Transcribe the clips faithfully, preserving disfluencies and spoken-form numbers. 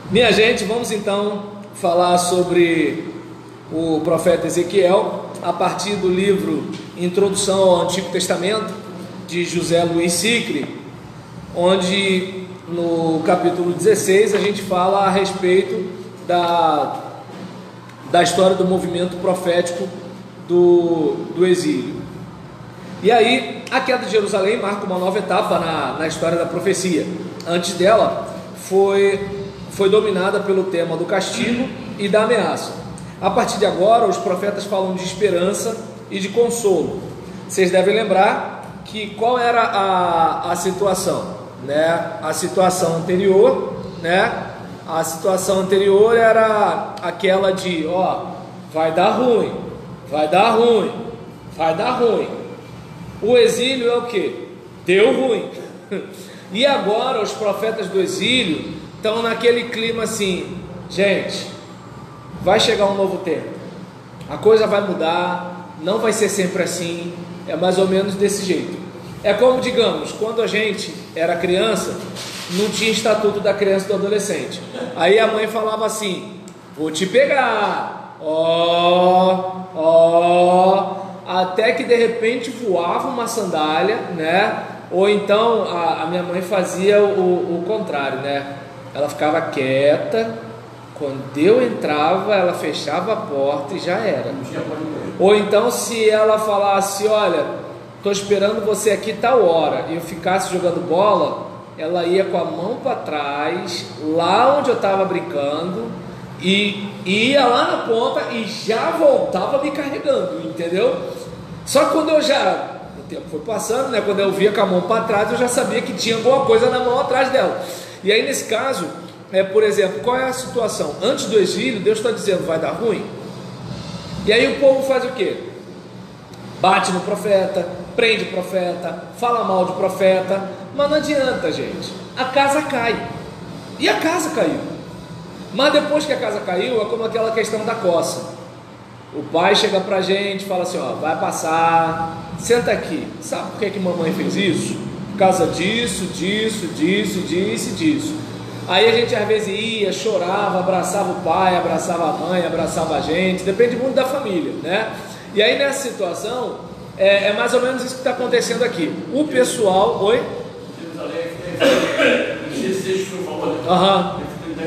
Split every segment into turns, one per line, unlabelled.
Minha gente, vamos então falar sobre o profeta Ezequiel a partir do livro Introdução ao Antigo Testamento de José Luiz Sicre, onde no capítulo dezesseis a gente fala a respeito da, da história do movimento profético do, do exílio. E aí a queda de Jerusalém marca uma nova etapa na, na história da profecia. Antes dela foi, foi dominada pelo tema do castigo e da ameaça. A partir de agora os profetas falam de esperança e de consolo. Vocês devem lembrar que qual era a, a situação, né? A situação anterior, né? A situação anterior era aquela de, ó, vai dar ruim, vai dar ruim, vai dar ruim. O exílio é o que? Deu ruim. E agora os profetas do exílio estão naquele clima assim, gente, vai chegar um novo tempo, a coisa vai mudar, não vai ser sempre assim, é mais ou menos desse jeito. É como, digamos, quando a gente era criança, não tinha estatuto da criança e do adolescente. Aí a mãe falava assim, vou te pegar, ó, ó, até que de repente voava uma sandália, né? Ou então a, a minha mãe fazia o, o contrário, né? Ela ficava quieta, quando eu entrava, ela fechava a porta e já era. Ou então se ela falasse, olha, estou esperando você aqui tal hora, e eu ficasse jogando bola, ela ia com a mão para trás, lá onde eu estava brincando, e ia lá na ponta e já voltava me carregando, entendeu? Só que quando eu já, o tempo foi passando, né? Quando eu via com a mão para trás, eu já sabia que tinha alguma coisa na mão atrás dela. E aí nesse caso, é, por exemplo, qual é a situação? Antes do exílio, Deus está dizendo, vai dar ruim. E aí o povo faz o quê? Bate no profeta, prende o profeta, fala mal de profeta, mas não adianta, gente, a casa cai, e a casa caiu, mas depois que a casa caiu, é como aquela questão da coça. O pai chega pra gente e fala assim, ó, vai passar, senta aqui, sabe por que que mamãe fez isso? Por causa disso, disso, disso, disso e disso. Aí a gente às vezes ia, chorava, abraçava o pai, abraçava a mãe, abraçava a gente, depende muito da família, né? E aí nessa situação, é, é mais ou menos isso que está acontecendo aqui. O pessoal, oi? Aham.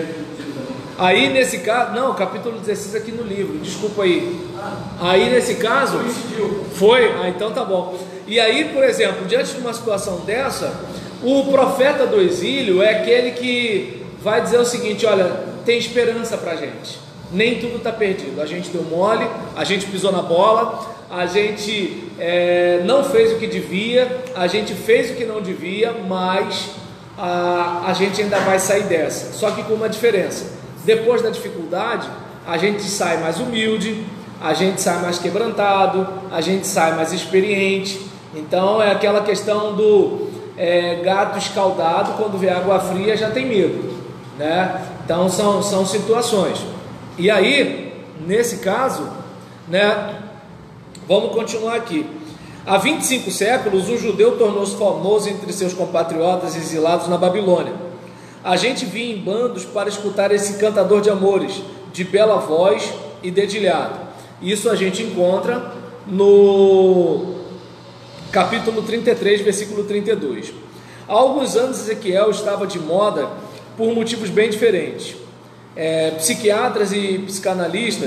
Aí nesse caso, não, capítulo dezesseis aqui no livro, desculpa aí. Aí nesse caso, foi, ah, então tá bom. E aí, por exemplo, diante de uma situação dessa, o profeta do exílio é aquele que vai dizer o seguinte, olha, tem esperança pra gente, nem tudo está perdido, a gente deu mole, a gente pisou na bola, a gente é, não fez o que devia, a gente fez o que não devia, mas a, a gente ainda vai sair dessa, só que com uma diferença. Depois da dificuldade, a gente sai mais humilde, a gente sai mais quebrantado, a gente sai mais experiente. Então é aquela questão do é, gato escaldado, quando vê água fria já tem medo, né? Então são, são situações. E aí, nesse caso, né, vamos continuar aqui. Há vinte e cinco séculos, o judeu tornou-se famoso entre seus compatriotas exilados na Babilônia. A gente vinha em bandos para escutar esse cantador de amores, de bela voz e dedilhado. Isso a gente encontra no capítulo trinta e três, versículo trinta e dois. Há alguns anos Ezequiel estava de moda por motivos bem diferentes. É, psiquiatras e psicanalistas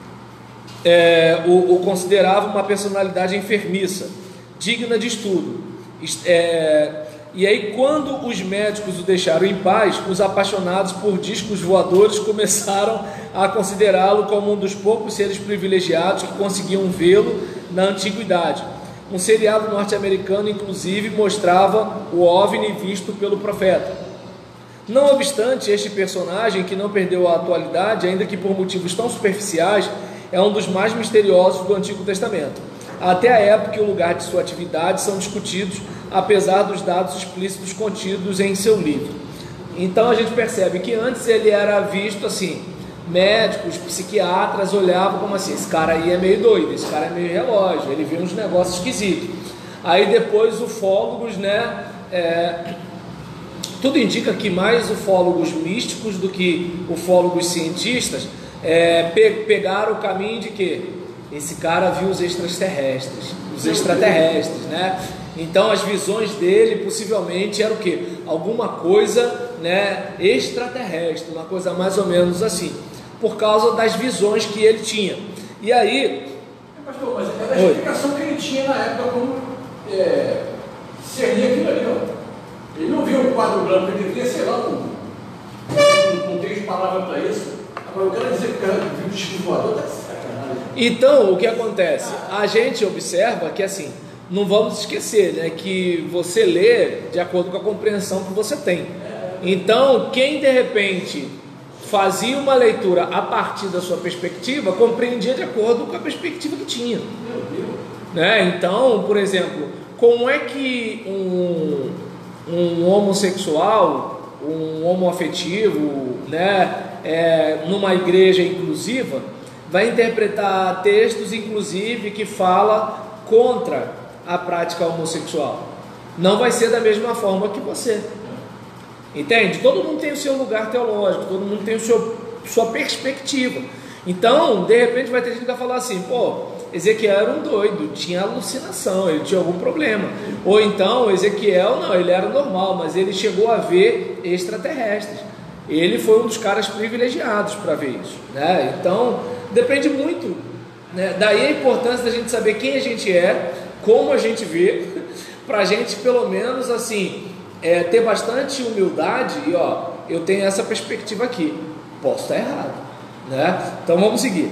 é, o, o consideravam uma personalidade enfermiça, digna de estudo. É, e aí, quando os médicos o deixaram em paz, os apaixonados por discos voadores começaram a considerá-lo como um dos poucos seres privilegiados que conseguiam vê-lo na antiguidade. Um seriado norte-americano, inclusive, mostrava o OVNI visto pelo profeta. Não obstante, este personagem, que não perdeu a atualidade, ainda que por motivos tão superficiais, é um dos mais misteriosos do Antigo Testamento. Até a época e o lugar de sua atividade são discutidos, apesar dos dados explícitos contidos em seu livro. Então a gente percebe que antes ele era visto assim, médicos, psiquiatras olhavam como assim, esse cara aí é meio doido, esse cara é meio relógio, ele vê uns negócios esquisitos. Aí depois ufólogos, né, é, tudo indica que mais ufólogos místicos do que ufólogos cientistas é, pe pegaram o caminho de que esse cara viu os extraterrestres, os extraterrestres, né? Então as visões dele possivelmente eram o quê? Alguma coisa, né, extraterrestre, uma coisa mais ou menos assim, por causa das visões que ele tinha. E aí,
pastor, mas era a explicação que ele tinha na época como é, seria aquilo ali, ó. Ele não viu um quadro branco, ele via, sei lá, um, um, um três palavras para isso. Agora eu quero dizer que o cara viu o disco voador, tá sacanagem.
Então, o que acontece? A gente observa que assim, não vamos esquecer, né, que você lê de acordo com a compreensão que você tem. Então, quem de repente fazia uma leitura a partir da sua perspectiva, compreendia de acordo com a perspectiva que tinha. Né? Então, por exemplo, como é que um, um homossexual, um homoafetivo, né, é, numa igreja inclusiva, vai interpretar textos, inclusive, que fala contra a prática homossexual? Não vai ser da mesma forma que você. Entende? Todo mundo tem o seu lugar teológico, todo mundo tem o seu, sua perspectiva. Então, de repente vai ter gente que vai falar assim, pô, Ezequiel era um doido, tinha alucinação, ele tinha algum problema. Ou então, Ezequiel, não, ele era normal, mas ele chegou a ver extraterrestres. Ele foi um dos caras privilegiados para ver isso, né? Então, depende muito, né? Daí a importância da gente saber quem a gente é, como a gente vê, para a gente pelo menos assim, é, ter bastante humildade e ó, eu tenho essa perspectiva aqui, posso estar errado, né? Então vamos seguir.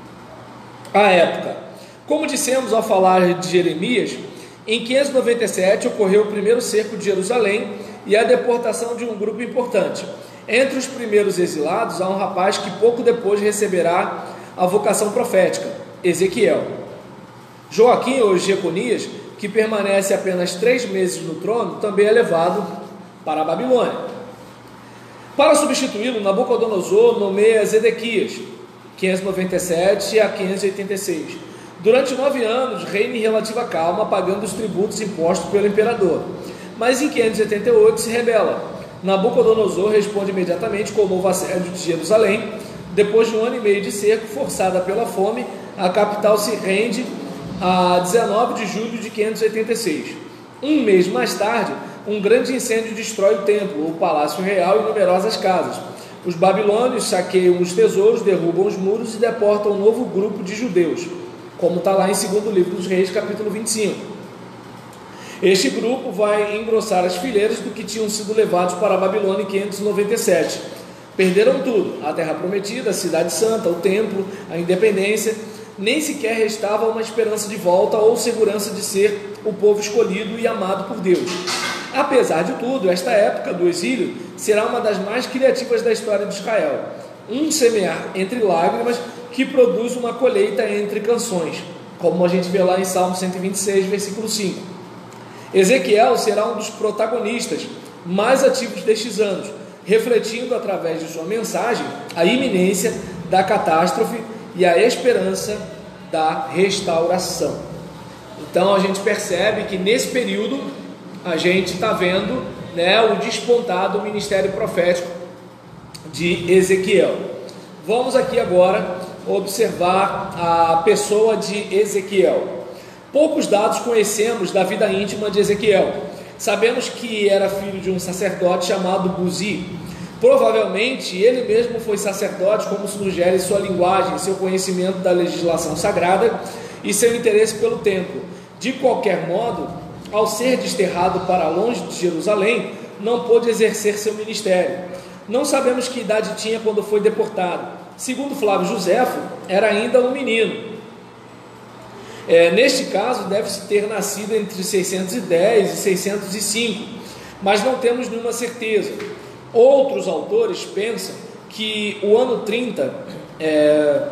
A época, como dissemos ao falar de Jeremias, em quinhentos e noventa e sete ocorreu o primeiro cerco de Jerusalém e a deportação de um grupo importante. Entre os primeiros exilados há um rapaz que pouco depois receberá a vocação profética, Ezequiel. Joaquim ou Jeconias, que permanece apenas três meses no trono, também é levado para a Babilônia. Para substituí-lo, Nabucodonosor nomeia Zedequias, quinhentos e noventa e sete a quinhentos e oitenta e seis. Durante nove anos, reina em relativa calma, pagando os tributos impostos pelo imperador. Mas em quinhentos e oitenta e oito se rebela. Nabucodonosor responde imediatamente com o novo assédio de Jerusalém. Depois de um ano e meio de cerco, forçada pela fome, a capital se rende a dezenove de julho de quinhentos e oitenta e seis. Um mês mais tarde, um grande incêndio destrói o templo, o palácio real e numerosas casas. Os babilônios saqueiam os tesouros, derrubam os muros e deportam um novo grupo de judeus, como está lá em segundo livro dos Reis, capítulo vinte e cinco. Este grupo vai engrossar as fileiras do que tinham sido levados para a Babilônia em quinhentos e noventa e sete. Perderam tudo, a terra prometida, a cidade santa, o templo, a independência. Nem sequer restava uma esperança de volta ou segurança de ser o povo escolhido e amado por Deus. Apesar de tudo, esta época do exílio será uma das mais criativas da história de Israel. Um semear entre lágrimas que produz uma colheita entre canções, como a gente vê lá em Salmo cento e vinte e seis, versículo cinco. Ezequiel será um dos protagonistas mais ativos destes anos, refletindo através de sua mensagem a iminência da catástrofe e a esperança da restauração. Então a gente percebe que nesse período a gente está vendo, né, o despontar do ministério profético de Ezequiel. Vamos aqui agora observar a pessoa de Ezequiel. Poucos dados conhecemos da vida íntima de Ezequiel. Sabemos que era filho de um sacerdote chamado Buzi. Provavelmente ele mesmo foi sacerdote, como sugere sua linguagem, seu conhecimento da legislação sagrada e seu interesse pelo templo. De qualquer modo, ao ser desterrado para longe de Jerusalém, não pôde exercer seu ministério. Não sabemos que idade tinha quando foi deportado. Segundo Flávio Joséfo, era ainda um menino. É, neste caso, deve-se ter nascido entre seiscentos e dez e seiscentos e cinco, mas não temos nenhuma certeza. Outros autores pensam que o ano trinta é,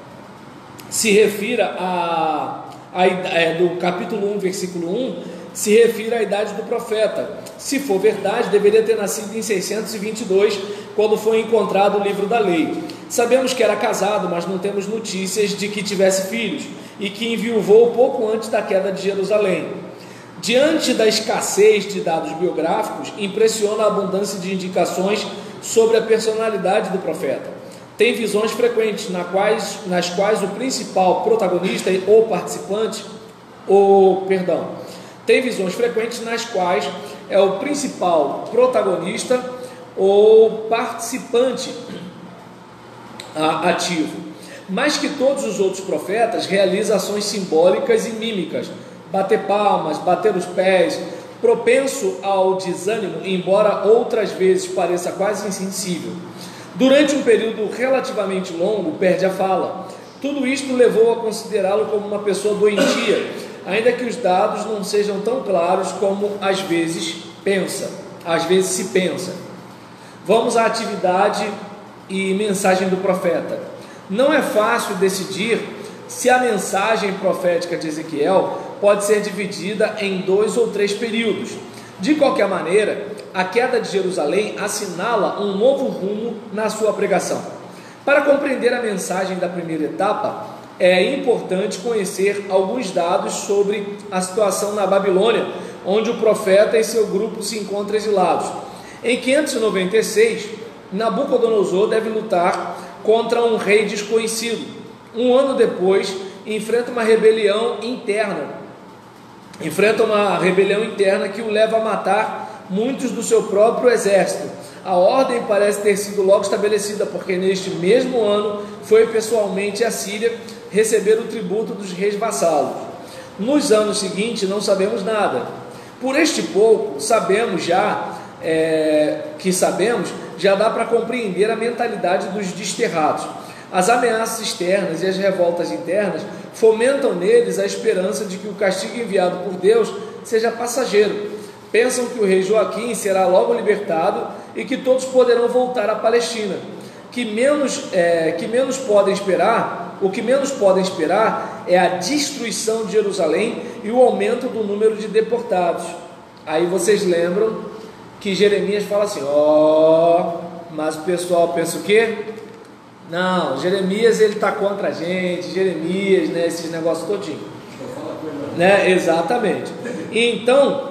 se refira a, a, é, do capítulo um, versículo um, se refira à idade do profeta. Se for verdade, deveria ter nascido em seiscentos e vinte e dois, quando foi encontrado o livro da lei. Sabemos que era casado, mas não temos notícias de que tivesse filhos, e que enviuvou pouco antes da queda de Jerusalém. Diante da escassez de dados biográficos, impressiona a abundância de indicações sobre a personalidade do profeta. Tem visões frequentes nas quais, nas quais o principal protagonista ou participante, ou, perdão, tem visões frequentes nas quais é o principal protagonista ou participante ativo, mais que todos os outros profetas, realiza ações simbólicas e mímicas, bater palmas, bater os pés, propenso ao desânimo, embora outras vezes pareça quase insensível. Durante um período relativamente longo, perde a fala. Tudo isto levou a considerá-lo como uma pessoa doentia, ainda que os dados não sejam tão claros como às vezes pensa, às vezes se pensa. Vamos à atividade e mensagem do profeta. Não é fácil decidir se a mensagem profética de Ezequiel pode ser dividida em dois ou três períodos. De qualquer maneira, a queda de Jerusalém assinala um novo rumo na sua pregação. Para compreender a mensagem da primeira etapa, é importante conhecer alguns dados sobre a situação na Babilônia, onde o profeta e seu grupo se encontram exilados. Em quinhentos e noventa e seis, Nabucodonosor deve lutar contra um rei desconhecido. Um ano depois, enfrenta uma rebelião interna. Enfrenta uma rebelião interna que o leva a matar muitos do seu próprio exército. A ordem parece ter sido logo estabelecida, porque neste mesmo ano foi pessoalmente a Síria receber o tributo dos reis vassalos. Nos anos seguintes não sabemos nada. Por este pouco sabemos já é, que sabemos, já dá para compreender a mentalidade dos desterrados. As ameaças externas e as revoltas internas fomentam neles a esperança de que o castigo enviado por Deus seja passageiro. Pensam que o rei Joaquim será logo libertado e que todos poderão voltar à Palestina. Que menos, é, que menos podem esperar, o que menos podem esperar é a destruição de Jerusalém e o aumento do número de deportados. Aí vocês lembram que Jeremias fala assim: ó, oh, mas o pessoal pensa o quê? Não, Jeremias ele está contra a gente, Jeremias, né, esses negócios todinho, né? Exatamente. Então,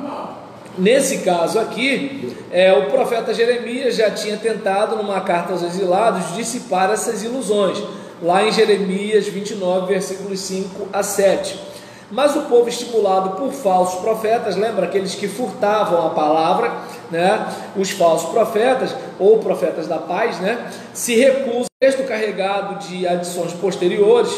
nesse caso aqui, é, o profeta Jeremias já tinha tentado, numa carta aos exilados, dissipar essas ilusões, lá em Jeremias vinte e nove, versículos cinco a sete. Mas o povo, estimulado por falsos profetas, lembra aqueles que furtavam a palavra, né? Os falsos profetas, ou profetas da paz, né? Se recusam. O texto carregado de adições posteriores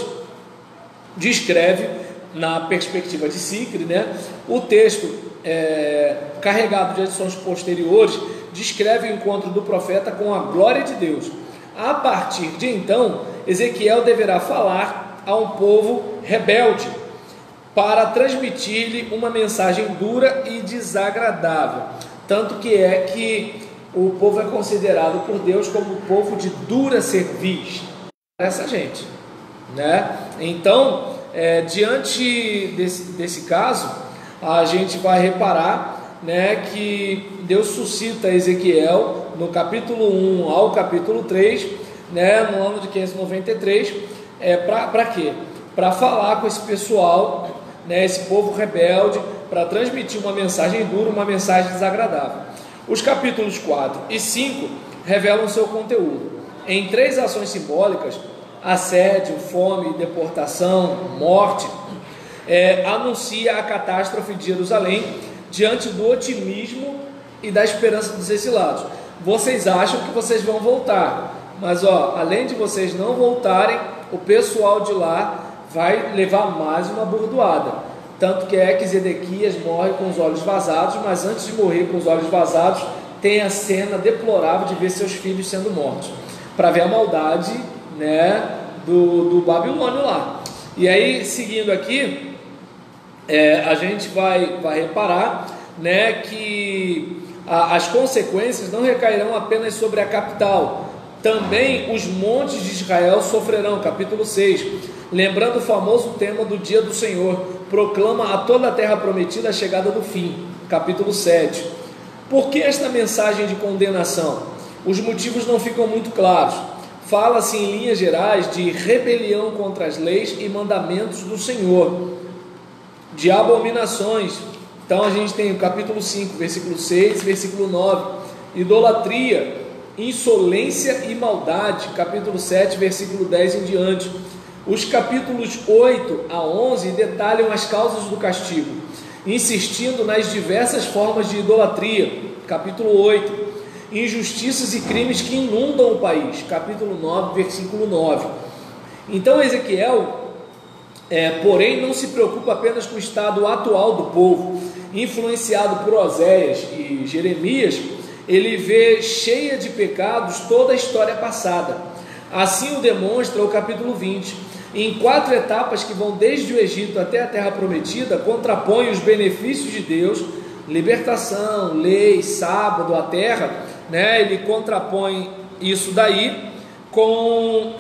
descreve, na perspectiva de Sicre, né? O texto é, carregado de adições posteriores descreve o encontro do profeta com a glória de Deus. A partir de então, Ezequiel deverá falar a um povo rebelde, para transmitir-lhe uma mensagem dura e desagradável. Tanto que é que o povo é considerado por Deus como o povo de dura cerviz. Essa gente, né? Então, é, diante desse, desse caso, a gente vai reparar, né, que Deus suscita Ezequiel no capítulo um ao capítulo três, né, no ano de quinhentos e noventa e três, é, para quê? Para falar com esse pessoal, né, esse povo rebelde, para transmitir uma mensagem dura, uma mensagem desagradável. Os capítulos quatro e cinco revelam seu conteúdo. Em três ações simbólicas, assédio, fome, deportação, morte, é, anuncia a catástrofe de Jerusalém diante do otimismo e da esperança dos exilados. Vocês acham que vocês vão voltar, mas ó, além de vocês não voltarem, o pessoal de lá vai levar mais uma burdoada. Tanto que é que Zedequias morre com os olhos vazados, mas antes de morrer com os olhos vazados, tem a cena deplorável de ver seus filhos sendo mortos, para ver a maldade, né, do, do Babilônio lá. E aí, seguindo aqui, é, a gente vai, vai reparar, né, que a, as consequências não recairão apenas sobre a capital, também os montes de Israel sofrerão. Capítulo seis, lembrando o famoso tema do dia do Senhor, proclama a toda a terra prometida a chegada do fim. Capítulo sete. Por que esta mensagem de condenação? Os motivos não ficam muito claros. Fala-se em linhas gerais de rebelião contra as leis e mandamentos do Senhor. de abominações. Então a gente tem o capítulo cinco, versículo seis, versículo nove, idolatria, insolência e maldade, capítulo sete, versículo dez em diante. Os capítulos oito a onze detalham as causas do castigo, insistindo nas diversas formas de idolatria, capítulo oito, injustiças e crimes que inundam o país, capítulo nove, versículo nove. Então Ezequiel, é, porém, não se preocupa apenas com o estado atual do povo. Influenciado por Oséias e Jeremias, ele vê cheia de pecados toda a história passada. Assim o demonstra o capítulo vinte. Em quatro etapas que vão desde o Egito até a Terra Prometida, contrapõe os benefícios de Deus, libertação, lei, sábado, a terra, né? Ele contrapõe isso daí com,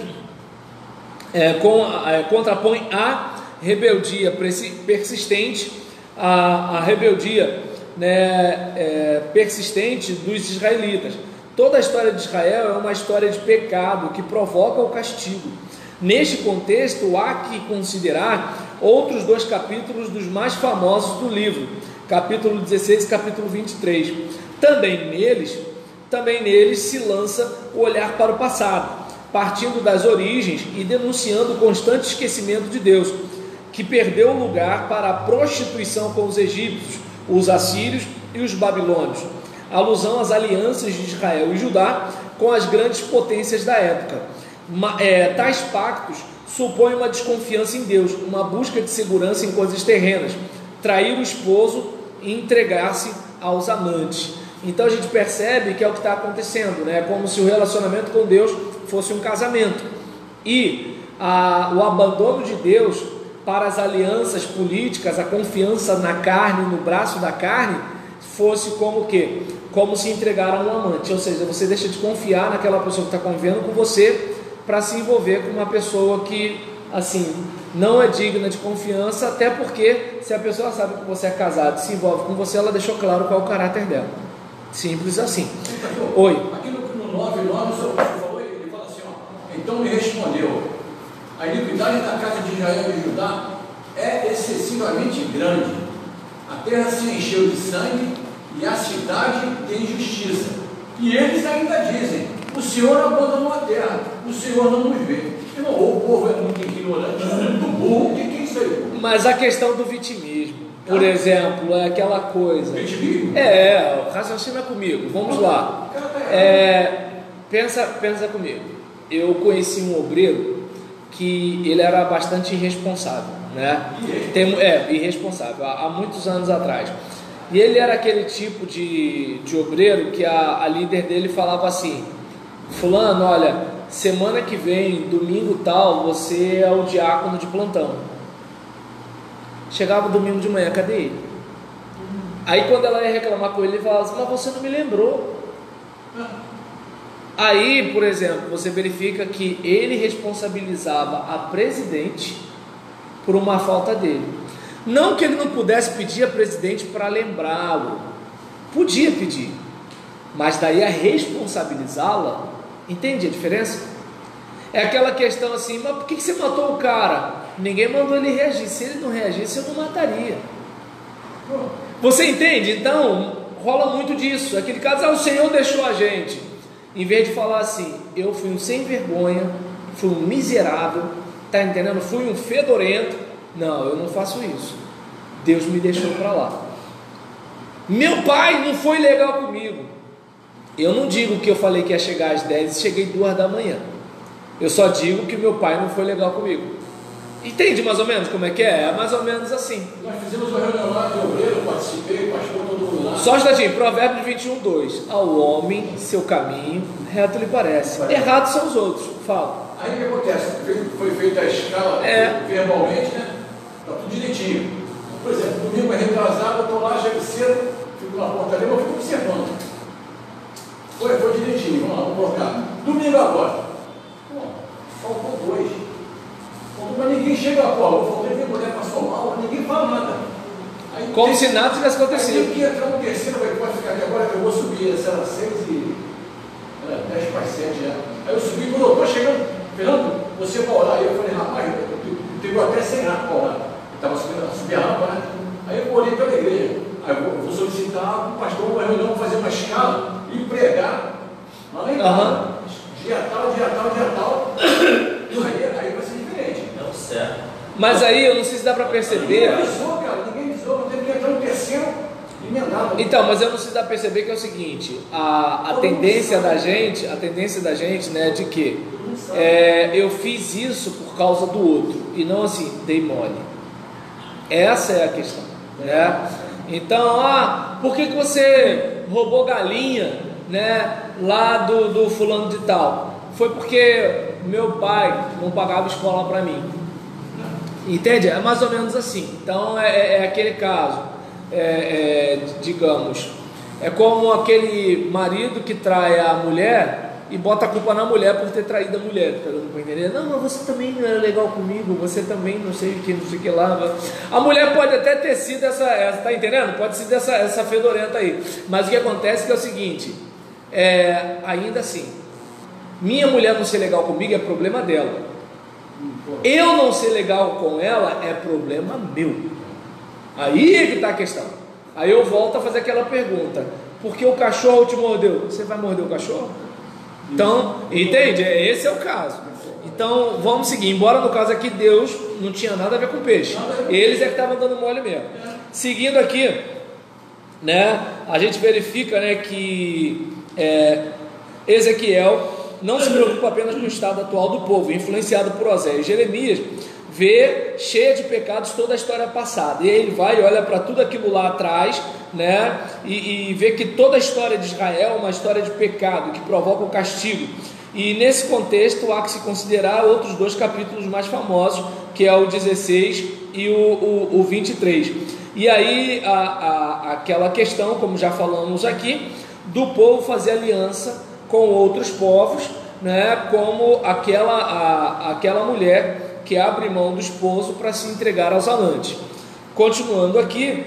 é, com é, contrapõe a rebeldia persistente, a, a rebeldia, né, é, persistente dos israelitas. Toda a história de Israel é uma história de pecado que provoca o castigo. Neste contexto, há que considerar outros dois capítulos dos mais famosos do livro, capítulo dezesseis e capítulo vinte e três. Também neles, também neles se lança o olhar para o passado, partindo das origens e denunciando o constante esquecimento de Deus, que perdeu o lugar para a prostituição com os egípcios, os assírios e os babilônios. Alusão às alianças de Israel e Judá com as grandes potências da época. É, tais pactos supõem uma desconfiança em Deus, uma busca de segurança em coisas terrenas, trair o esposo e entregar-se aos amantes. Então a gente percebe que é o que está acontecendo, né? Como se o relacionamento com Deus fosse um casamento, e a, o abandono de Deus para as alianças políticas, a confiança na carne, no braço da carne, fosse como o quê? Como se entregar a um amante. Ou seja, você deixa de confiar naquela pessoa que está convivendo com você para se envolver com uma pessoa que, assim, não é digna de confiança, até porque se a pessoa sabe que você é casado e se envolve com você, ela deixou claro qual é o caráter dela. Simples assim. Oi.
Aqui no nove, nove, o senhor falou, ele fala assim, ó, então me respondeu, a iniquidade da casa de Israel e Judá é excessivamente grande, a terra se encheu de sangue e a cidade tem justiça, e eles ainda dizem, o Senhor abandonou a terra, o Senhor não nos vê. Irmão, o povo é muito ignorante, muito burro, o que é isso aí?
Mas a questão do vitimismo, por ah. exemplo, é aquela coisa.
Vitimismo?
É, raciocina comigo, vamos lá. É, pensa, pensa comigo. Eu conheci um obreiro que ele era bastante irresponsável, né? Tem, é, irresponsável, há, há muitos anos atrás. E ele era aquele tipo de, de obreiro que a, a líder dele falava assim: fulano, olha, semana que vem, domingo tal, você é o diácono de plantão. Chegava domingo de manhã, cadê ele? Aí quando ela ia reclamar com ele, ele falava assim, mas você não me lembrou. Aí, por exemplo, você verifica que ele responsabilizava a presidente por uma falta dele. Não que ele não pudesse pedir a presidente para lembrá-lo, podia pedir, mas daí a responsabilizá-la, entende a diferença? É aquela questão assim, mas por que você matou o cara? Ninguém mandou ele reagir, se ele não reagisse eu não mataria. Você entende? Então rola muito disso, aquele caso, ah, o Senhor deixou a gente, em vez de falar assim, eu fui um sem vergonha, fui um miserável, tá entendendo? Fui um fedorento, não, eu não faço isso, Deus me deixou para lá. Meu pai não foi legal comigo. Eu não digo que eu falei que ia chegar às dez e cheguei duas da manhã. Eu só digo que meu pai não foi legal comigo. Entende mais ou menos como é que é? É mais ou menos assim.
Nós fizemos uma reunião lá de obreiro, participei, pastor, todo mundo lá.
Só um instantinho, Provérbios vinte e um, dois. Ao homem, seu caminho, reto lhe parece. parece. Errados são os outros. Fala.
Aí o que acontece? Foi feita a escala é. verbalmente, né? Está tudo direitinho. Por exemplo, domingo é retrasado, eu estou lá, chego cedo, fico na portaria, mas eu fico observando. Foi, foi direitinho, vamos lá, vamos colocar. Domingo agora. Pô, faltou dois. Faltou, mas ninguém chega, pô, eu faltei ver mulher passou mal, ninguém fala nada. Aí,
como
tem,
se nada tivesse acontecido.
Aí tem que entrar no terceiro, vai, pode ficar aqui agora que eu vou subir, essa era seis e. Era dez para sete já. Aí eu subi, quando eu estou chegando, Fernando, você vai orar. Aí eu falei, rapaz, eu pegou até sem ar para orar. Estava subindo, subindo a rampa, né? Aí eu orei pela igreja. Aí eu vou solicitar um pastor uma reunião, fazer uma escala e pregar lá na igreja. Uhum. Dia tal, dia tal, dia tal. Aí, aí vai ser diferente.
É o certo.
Mas aí eu não sei se dá para perceber.
Ninguém avisou, cara, ninguém avisou, não teve que entrar no terceiro emendado.
Então, mas eu não sei se dá para perceber que é o seguinte, a, a tendência da gente, a tendência da gente, né, de que é, eu fiz isso por causa do outro, e não assim, dei mole. Essa é a questão, né? Então, ah, por que, que você roubou galinha, né, lá do, do fulano de tal? Foi porque meu pai não pagava escola para mim. Entende? É mais ou menos assim. Então é, é aquele caso, é, é, digamos, é como aquele marido que trai a mulher e bota a culpa na mulher por ter traído a mulher, tá dando pra entender? Não, mas você também não era legal comigo, você também não sei o que, não sei o que lá. A mulher pode até ter sido essa, essa tá entendendo? Pode ser essa, essa fedorenta aí. Mas o que acontece é, que é o seguinte, é, ainda assim, minha mulher não ser legal comigo é problema dela. Eu não ser legal com ela é problema meu. Aí é que está a questão. Aí eu volto a fazer aquela pergunta: por que o cachorro te mordeu? Você vai morder o cachorro? Então, entende? Esse é o caso. Então, vamos seguir. Embora no caso aqui Deus não tinha nada a ver com peixe, eles é que estavam dando mole mesmo. Seguindo aqui, né, a gente verifica, né, que é, Ezequiel não se preocupa apenas com o estado atual do povo, influenciado por Oséias. Jeremias vê cheia de pecados toda a história passada, e ele vai e olha para tudo aquilo lá atrás, né, e, e vê que toda a história de Israel é uma história de pecado, que provoca o castigo. E nesse contexto há que se considerar outros dois capítulos mais famosos, que é o dezesseis e o, o, o vinte e três. E aí a, a, aquela questão, como já falamos aqui, do povo fazer aliança com outros povos, né, como aquela, a, aquela mulher que abre mão do esposo para se entregar aos amantes. Continuando aqui,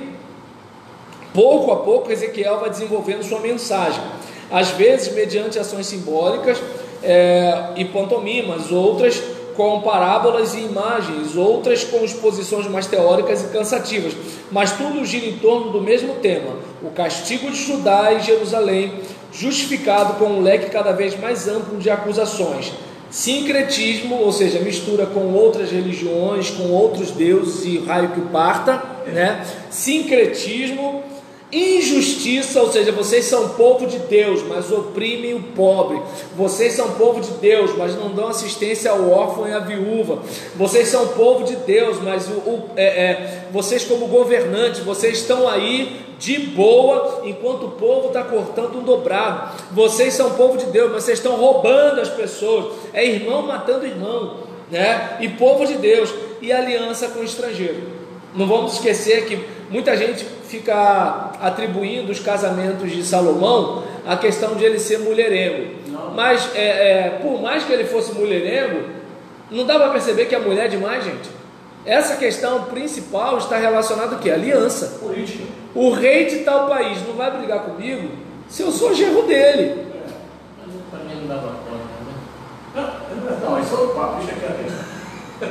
pouco a pouco Ezequiel vai desenvolvendo sua mensagem, às vezes mediante ações simbólicas é, e pantomimas, outras com parábolas e imagens, outras com exposições mais teóricas e cansativas, mas tudo gira em torno do mesmo tema: o castigo de Judá e Jerusalém, justificado com um leque cada vez mais amplo de acusações. Sincretismo, ou seja, mistura com outras religiões, com outros deuses e raio que parta, né? Sincretismo, injustiça, ou seja, vocês são povo de Deus, mas oprimem o pobre. Vocês são povo de Deus, mas não dão assistência ao órfão e à viúva. Vocês são povo de Deus, mas o, o, é, é, vocês como governantes, vocês estão aí de boa, enquanto o povo está cortando um dobrado. Vocês são povo de Deus, mas vocês estão roubando as pessoas. É irmão matando irmão, né? E povo de Deus, e aliança com o estrangeiro. Não vamos esquecer que muita gente fica atribuindo os casamentos de Salomão à questão de ele ser mulherengo. Não. Mas é, é, por mais que ele fosse mulherengo, não dá para perceber que a mulher é demais, gente. Essa questão principal está relacionada ao que? Aliança.
Política.
O rei de tal país não vai brigar comigo se eu sou genro dele.
Mas para mim não dava conta,
né? Não, isso é o papo, deixa aqui.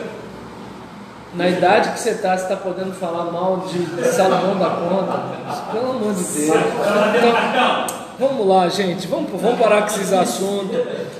Na idade que você está, você está podendo falar mal de Salomão da conta? Pelo amor de Deus. Então, vamos lá, gente. Vamos, vamos parar com esses assuntos.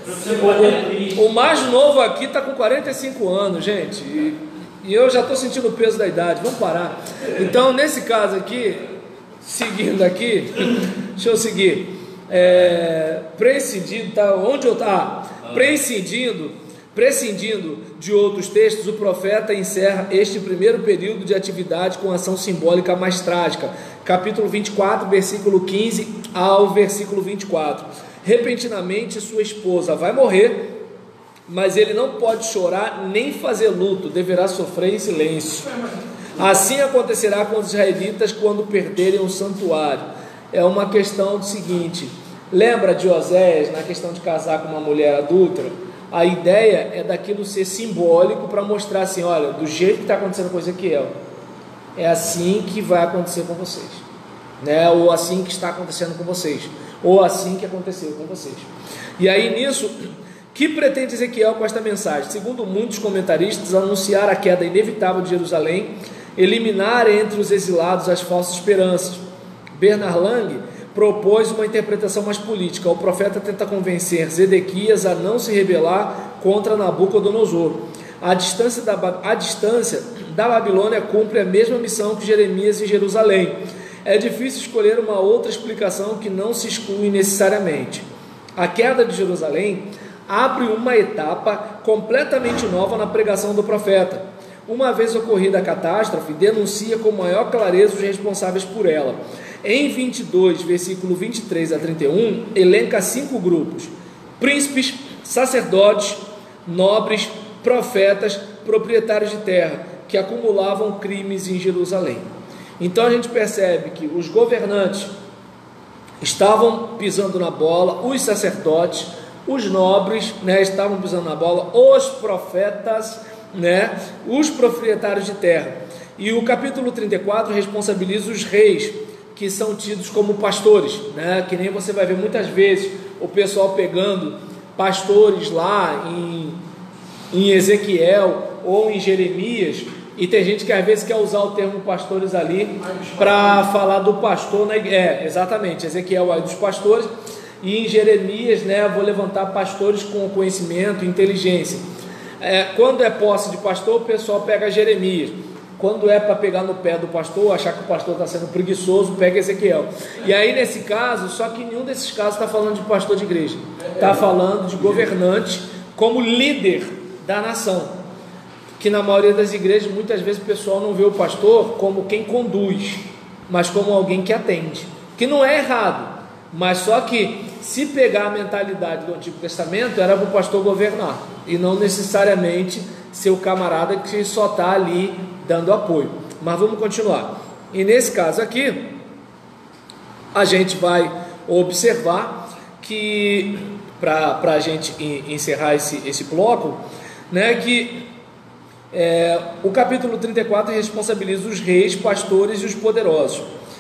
O, o, o mais novo aqui está com quarenta e cinco anos, gente. E, e eu já estou sentindo o peso da idade. Vamos parar. Então, nesse caso aqui, seguindo aqui, deixa eu seguir. É, prescindindo, tá? Onde eu estava? Prescindindo. Prescindindo de outros textos, o profeta encerra este primeiro período de atividade com ação simbólica mais trágica. Capítulo vinte e quatro, versículo quinze ao versículo vinte e quatro. Repentinamente sua esposa vai morrer, mas ele não pode chorar nem fazer luto, deverá sofrer em silêncio. Assim acontecerá com os israelitas quando perderem o santuário. É uma questão do seguinte: lembra de Oséias na questão de casar com uma mulher adúltera? A ideia é daquilo ser simbólico para mostrar assim: olha, do jeito que está acontecendo com Ezequiel, é assim que vai acontecer com vocês, né? Ou assim que está acontecendo com vocês, ou assim que aconteceu com vocês. E aí nisso, que pretende Ezequiel com esta mensagem? Segundo muitos comentaristas, anunciar a queda inevitável de Jerusalém eliminar entre os exilados as falsas esperanças. Bernard Lang propôs uma interpretação mais política. O profeta tenta convencer Zedequias a não se rebelar contra Nabucodonosor. A distância da, a distância da Babilônia cumpre a mesma missão que Jeremias em Jerusalém. É difícil escolher uma outra explicação que não se exclui necessariamente. A queda de Jerusalém abre uma etapa completamente nova na pregação do profeta. Uma vez ocorrida a catástrofe, denuncia com maior clareza os responsáveis por ela. Em vinte e dois, versículo vinte e três a trinta e um, elenca cinco grupos: príncipes, sacerdotes, nobres, profetas, proprietários de terra, que acumulavam crimes em Jerusalém. Então a gente percebe que os governantes estavam pisando na bola, os sacerdotes, os nobres, né, estavam pisando na bola, os profetas, né, os proprietários de terra. E o capítulo trinta e quatro responsabiliza os reis, que são tidos como pastores, né, que nem você vai ver muitas vezes o pessoal pegando pastores lá em, em Ezequiel ou em Jeremias, e tem gente que às vezes quer usar o termo pastores ali para falar do pastor, né? É, exatamente, Ezequiel é dos pastores, e em Jeremias, né, vou levantar pastores com conhecimento e inteligência. É, quando é posse de pastor, o pessoal pega Jeremias. Quando é para pegar no pé do pastor, achar que o pastor está sendo preguiçoso, pega Ezequiel. E aí nesse caso, só que nenhum desses casos está falando de pastor de igreja, está falando de governante como líder da nação. Que na maioria das igrejas, muitas vezes o pessoal não vê o pastor como quem conduz, mas como alguém que atende, que não é errado, mas só que se pegar a mentalidade do Antigo Testamento, era para o pastor governar, e não necessariamente ser o camarada que só está ali dando apoio. Mas vamos continuar. E nesse caso aqui, a gente vai observar que, para a gente encerrar esse, esse bloco, né, que É, o capítulo trinta e quatro responsabiliza os reis, pastores e os poderosos.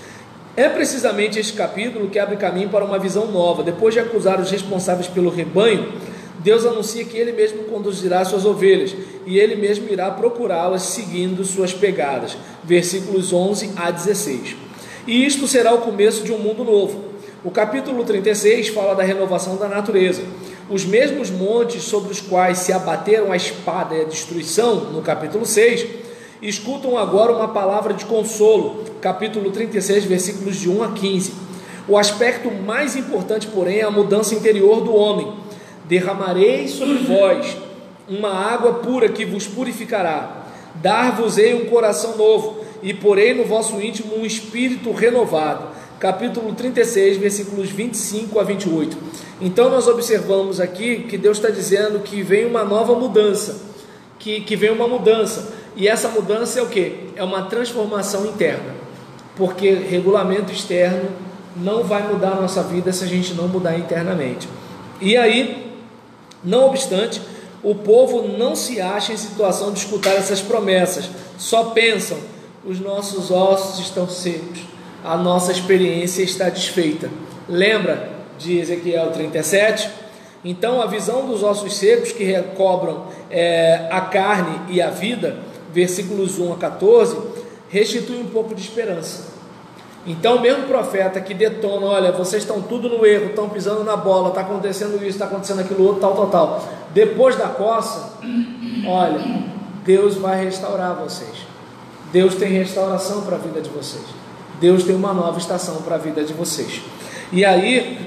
É precisamente este capítulo que abre caminho para uma visão nova. Depois de acusar os responsáveis pelo rebanho, Deus anuncia que Ele mesmo conduzirá suas ovelhas, e Ele mesmo irá procurá-las seguindo suas pegadas. Versículos onze a dezesseis. E isto será o começo de um mundo novo. O capítulo trinta e seis fala da renovação da natureza. Os mesmos montes sobre os quais se abateram a espada e a destruição, no capítulo seis, escutam agora uma palavra de consolo, capítulo trinta e seis, versículos de um a quinze. O aspecto mais importante, porém, é a mudança interior do homem. Derramarei sobre vós uma água pura que vos purificará, dar-vos-ei um coração novo, e porei no vosso íntimo um espírito renovado. Capítulo trinta e seis, versículos vinte e cinco a vinte e oito. Então nós observamos aqui que Deus está dizendo que vem uma nova mudança, que, que vem uma mudança, e essa mudança é o que? É uma transformação interna, porque regulamento externo não vai mudar a nossa vida se a gente não mudar internamente. E aí, não obstante, o povo não se acha em situação de escutar essas promessas, só pensam: os nossos ossos estão secos, a nossa experiência está desfeita. Lembra de Ezequiel trinta e sete? Então a visão dos ossos secos que recobram é, a carne e a vida, versículos um a quatorze, restitui um pouco de esperança. Então o mesmo profeta que detona: olha, vocês estão tudo no erro, estão pisando na bola, está acontecendo isso, está acontecendo aquilo outro, tal, tal, tal. Depois da coça, olha, Deus vai restaurar vocês. Deus tem restauração para a vida de vocês. Deus tem uma nova estação para a vida de vocês. E aí,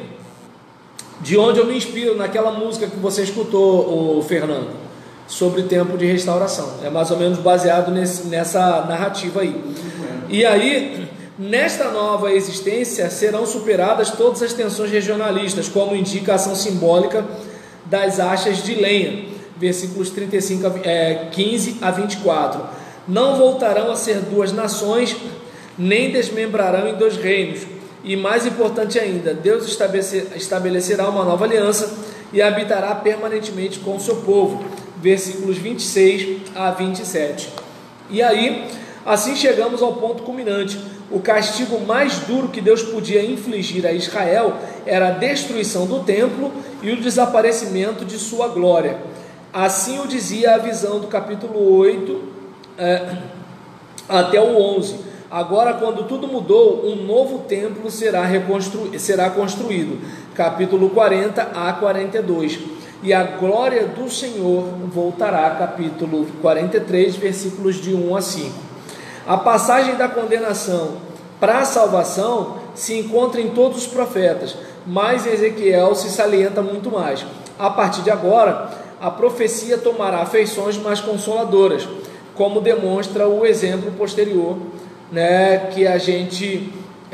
de onde eu me inspiro? Naquela música que você escutou, o Fernando, sobre tempo de restauração. É mais ou menos baseado nesse, nessa narrativa aí. E aí, nesta nova existência, serão superadas todas as tensões regionalistas, como indica a ação simbólica das achas de lenha, versículos trinta e cinco, é, quinze a vinte e quatro. Não voltarão a ser duas nações, nem desmembrarão em dois reinos. E mais importante ainda, Deus estabelecerá uma nova aliança e habitará permanentemente com o seu povo. Versículos vinte e seis a vinte e sete. E aí, assim chegamos ao ponto culminante. O castigo mais duro que Deus podia infligir a Israel era a destruição do templo e o desaparecimento de sua glória. Assim o dizia a visão do capítulo oito, é, até o onze. Agora, quando tudo mudou, um novo templo será, reconstru... será construído. Capítulo quarenta a quarenta e dois. E a glória do Senhor voltará. Capítulo quarenta e três, versículos de um a cinco. A passagem da condenação para a salvação se encontra em todos os profetas, mas Ezequiel se salienta muito mais. A partir de agora, a profecia tomará feições mais consoladoras, como demonstra o exemplo posterior, né, que a gente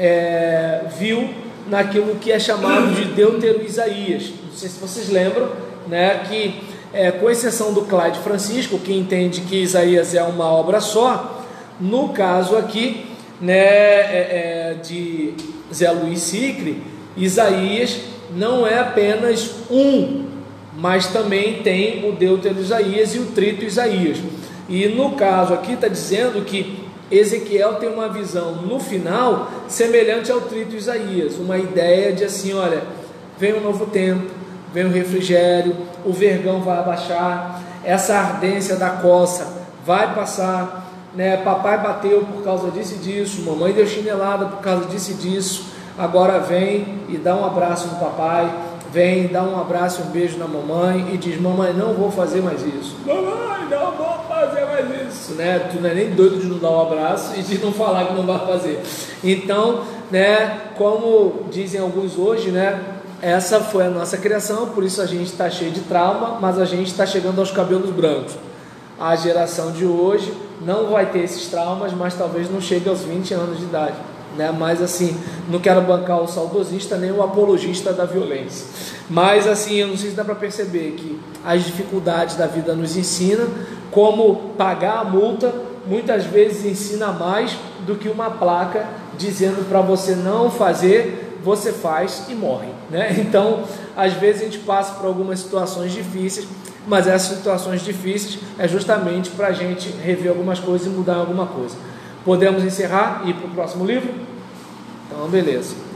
é, viu naquilo que é chamado de Deutero Isaías. Não sei se vocês lembram, né, que é, com exceção do Clyde Francisco, que entende que Isaías é uma obra só, no caso aqui, né, é, é, de Zé Luiz Sicre, Isaías não é apenas um, mas também tem o Deutero Isaías e o Trito Isaías. E no caso aqui está dizendo que Ezequiel tem uma visão no final semelhante ao Trito Isaías, uma ideia de assim, olha, vem um novo tempo, vem o refrigério, o vergão vai abaixar, essa ardência da coça vai passar, né? Papai bateu por causa disso e disso, mamãe deu chinelada por causa disso e disso, agora vem e dá um abraço no papai, vem, dá um abraço e um beijo na mamãe e diz, mamãe, não vou fazer mais isso, mamãe, não vou fazer mais isso, né? Tu não é nem doido de não dar um abraço e de não falar que não vai fazer. Então, né, como dizem alguns hoje, né, essa foi a nossa criação, por isso a gente está cheio de trauma, mas a gente está chegando aos cabelos brancos. A geração de hoje não vai ter esses traumas, mas talvez não chegue aos vinte anos de idade, né? Mas assim, não quero bancar o saudosista nem o apologista da violência, mas assim, eu não sei se dá para perceber que as dificuldades da vida nos ensinam como pagar a multa, muitas vezes ensina mais do que uma placa dizendo para você não fazer, você faz e morre, né? Então, às vezes a gente passa por algumas situações difíceis, mas essas situações difíceis é justamente para a gente rever algumas coisas e mudar alguma coisa. Podemos encerrar e ir para o próximo livro? Então, beleza.